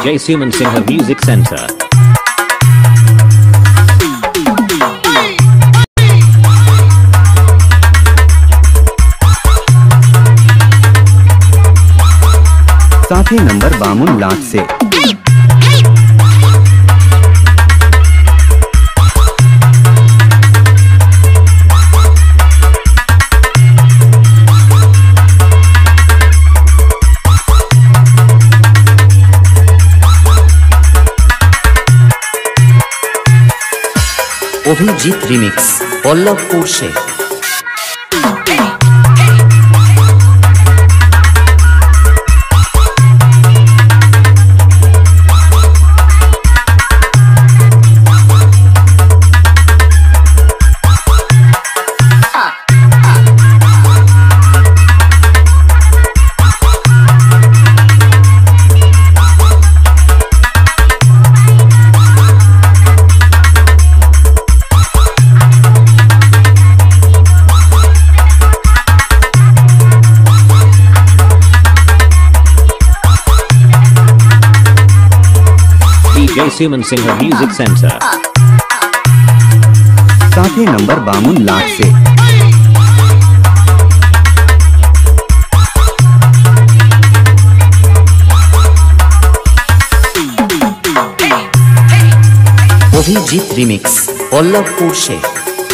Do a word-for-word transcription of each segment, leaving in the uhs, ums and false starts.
J Suman Singha Music Center. साथी नंबर बावन लाख से Abhijit remix Pallabpur Sheikh. J Suman Singha Music Center. साथी नंबर बावन लाख से Abhijit remix Pallabpur Sheikh.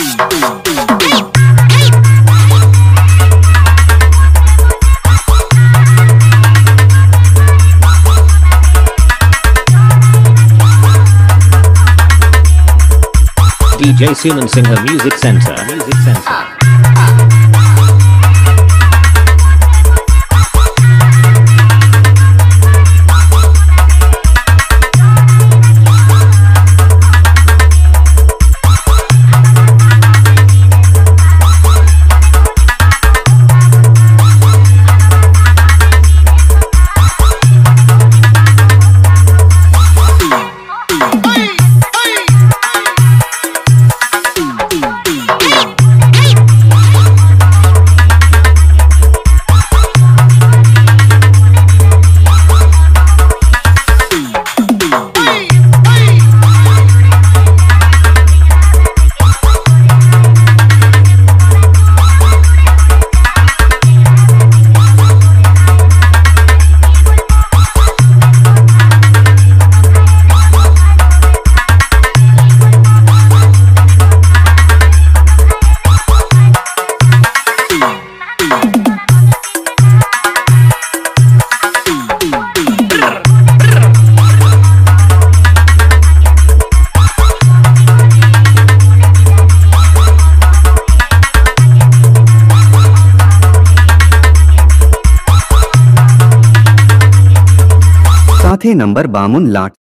D J Suman Singha Music Center. Music Center. साथी नंबर बावन लाख